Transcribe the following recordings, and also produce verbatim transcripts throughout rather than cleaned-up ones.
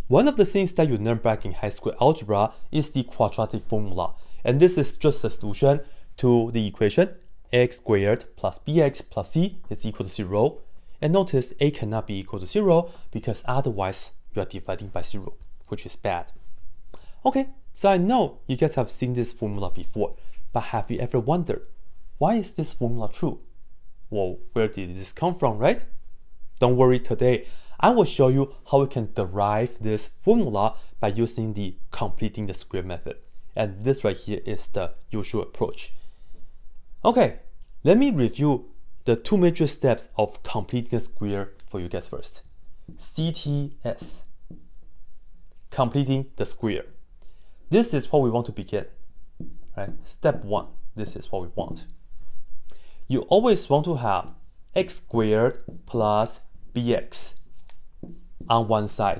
One of the things that you learned back in high school algebra is the quadratic formula. And this is just a solution to the equation x squared plus bx plus c is equal to zero. And notice a cannot be equal to zero because otherwise you are dividing by zero, which is bad. Okay, so I know you guys have seen this formula before, but have you ever wondered, why is this formula true? Well, where did this come from, right? Don't worry, today I will show you how we can derive this formula by using the completing the square method. And this right here is the usual approach. Okay, let me review the two major steps of completing a square for you guys first. C T S, completing the square. This is what we want to begin, right? Step one, this is what we want. You always want to have x squared plus bx on one side.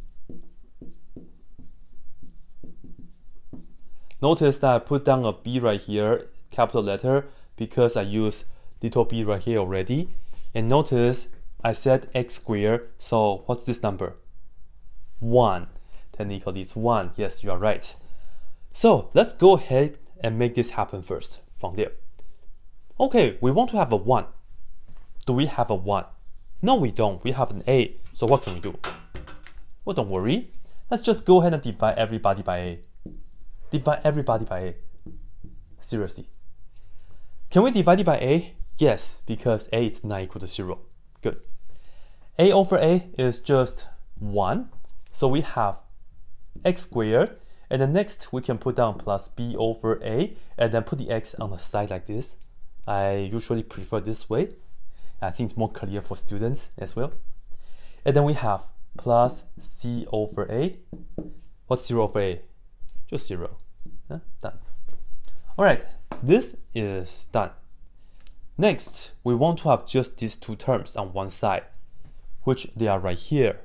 Notice that I put down a b right here, capital letter, because I use little b right here already. And notice I said x squared, so what's this number? one. Technically it's one, yes, you are right. So let's go ahead and make this happen first from there. Okay, we want to have a one. Do we have a one? No, we don't. We have an a. So what can we do? Well, don't worry. Let's just go ahead and divide everybody by a. Divide everybody by a. Seriously. Can we divide it by a? Yes, because a is not equal to zero. Good. A over a is just one. So we have x squared. And then next we can put down plus b over a. And then put the x on the side like this. I usually prefer this way. I think it's more clear for students as well. And then we have plus c over a. What's zero over a? Just zero. Huh? Done. All right, this is done. Next, we want to have just these two terms on one side, which they are right here.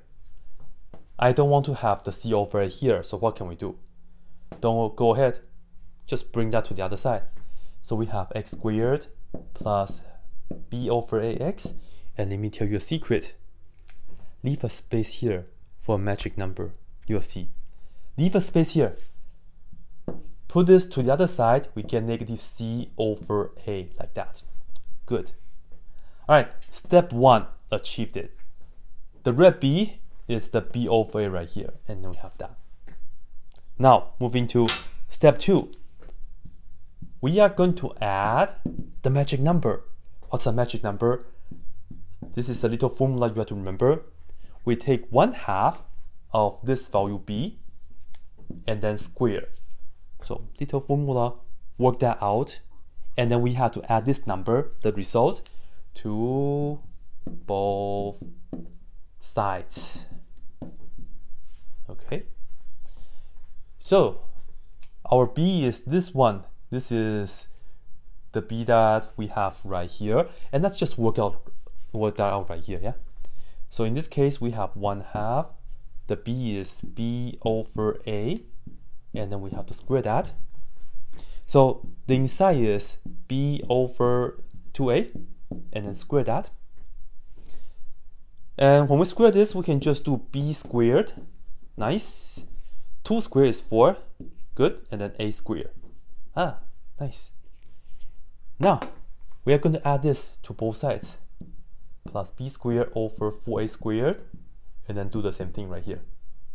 I don't want to have the c over a here, so what can we do? Don't go ahead. Just bring that to the other side. So we have x squared plus b over ax, and let me tell you a secret. Leave a space here for a magic number. You'll see. Leave a space here. Put this to the other side, we get negative c over a like that. Good. All right, step one, achieved it. The red b is the b over a right here, and then we have that. Now, moving to step two. We are going to add the magic number. What's a magic number? This is a little formula you have to remember. We take one half of this value b and then square. So little formula, work that out. And then we have to add this number, the result, to both sides. Okay. So our b is this one. This is the b that we have right here, and let's just work out work that out right here, yeah. So in this case, we have one half. The b is b over a, and then we have to square that. So the inside is b over two a, and then square that. And when we square this, we can just do b squared. Nice. two squared is four. Good. And then a squared. Ah, nice. Now, we are going to add this to both sides. Plus b squared over four a squared. And then do the same thing right here.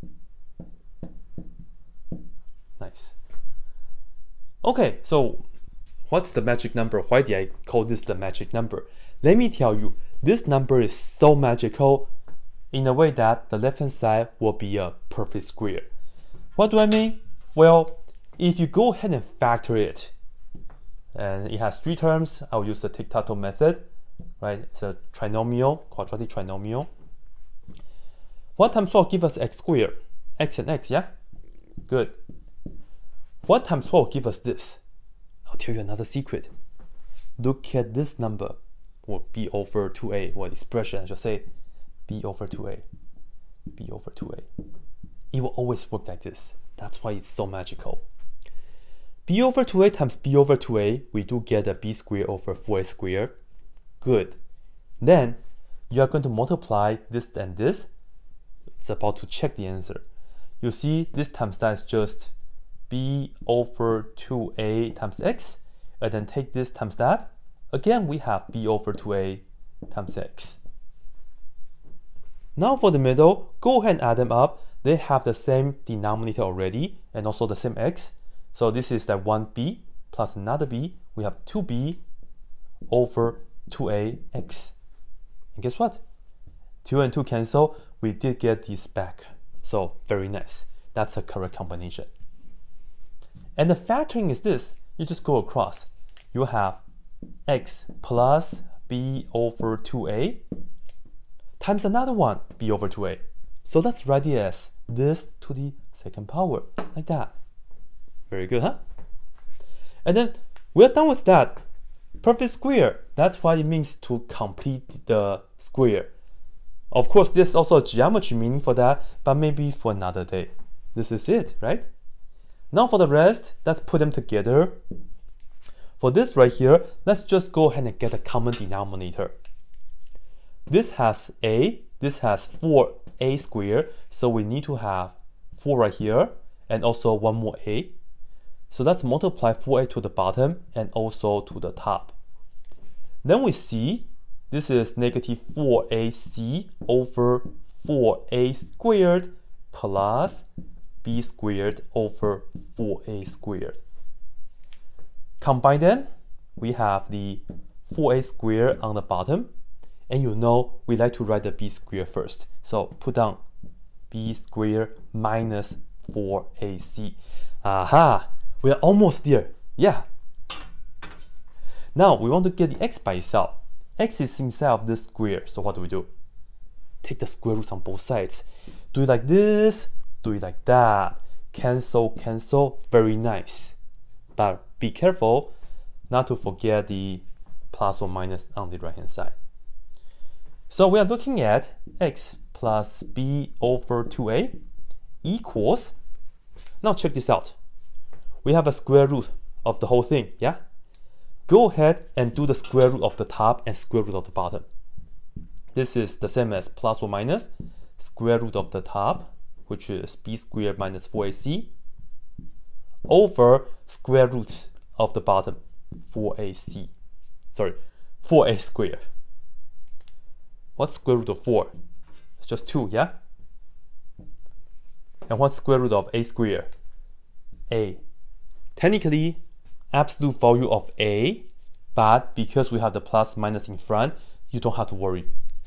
Nice. Okay, so what's the magic number? Why did I call this the magic number? Let me tell you, this number is so magical in a way that the left-hand side will be a perfect square. What do I mean? Well, if you go ahead and factor it, and it has three terms, I'll use the tic-tac-toe method, right? It's a trinomial, quadratic trinomial. What times what give us x squared? X and x, yeah? Good. What times what give us this? I'll tell you another secret. Look at this number, or b over two a, or expression, I should say, b over two a, b over two a. It will always work like this. That's why it's so magical. b over two a times b over two a, we do get a b squared over four a squared. Good. Then, you are going to multiply this and this. It's about to check the answer. you see this times that is just b over two a times x, and then take this times that. Again, we have b over two a times x. Now for the middle, go ahead and add them up. They have the same denominator already, and also the same x. So this is that one b plus another b. We have two b over two a x. And guess what? two and two cancel. We did get these back. So very nice. That's a correct combination. And the factoring is this. You just go across. You have x plus b over two a times another one, b over two a. So let's write it as this to the second power, like that. Very good, huh? And then we're done with that. Perfect square. That's what it means to complete the square. Of course, there's also a geometry meaning for that, but maybe for another day. This is it, right? Now for the rest, let's put them together. For this right here, let's just go ahead and get a common denominator. This has a, this has four a squared, so we need to have four right here, and also one more a. So let's multiply four a to the bottom and also to the top. Then we see this is negative four a c over four a squared plus b squared over four a squared. Combine them, we have the four a squared on the bottom, and you know we like to write the b squared first. So put down b squared minus four a c. Aha! We are almost there. Yeah. Now we want to get the x by itself. X is inside of this square, so what do we do? Take the square roots on both sides. Do it like this, do it like that. Cancel, cancel, very nice. But be careful not to forget the plus or minus on the right hand side. So we are looking at x plus b over two a equals, now check this out. We have a square root of the whole thing, yeah? Go ahead and do the square root of the top and square root of the bottom. This is the same as plus or minus square root of the top, which is b squared minus four a c, over square root of the bottom, four a c. Sorry, four a squared. What's square root of four? It's just two, yeah? And what's square root of a squared? A. Technically, absolute value of a, but because we have the plus minus in front, you don't have to worry.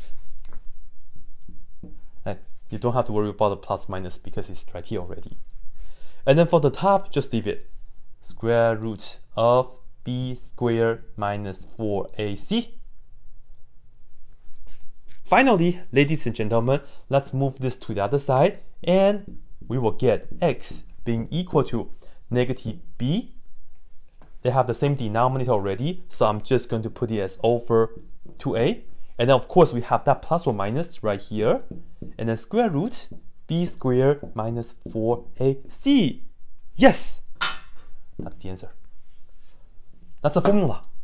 And you don't have to worry about the plus minus because it's right here already. And then for the top, just leave it. Square root of b squared minus four a c. Finally, ladies and gentlemen, let's move this to the other side, and we will get x being equal to negative b. They have the same denominator already, so I'm just going to put it as over two a. And then of course we have that plus or minus right here. And then square root b squared minus four a c. Yes! That's the answer. That's a formula.